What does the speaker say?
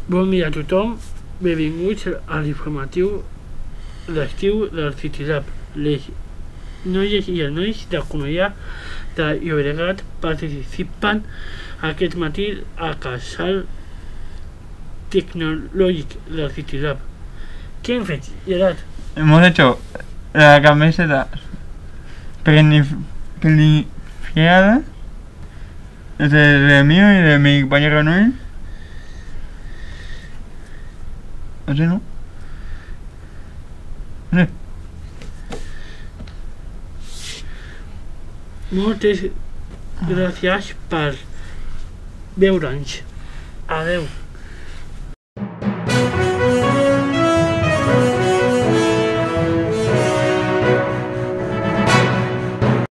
Bon dia a tothom, benvinguts a l'informatiu d'estiu del CityLab. Les noies i els nois de Cornellà de Llobregat participen aquest matí al casal tecnològic del CityLab. ¿Qué han fet, Gerard? Hemos hecho la camiseta planificada de mío y de mi compañero Noel. ¿Así no? Sí. Moltes gràcies per veure'ns. Adeu.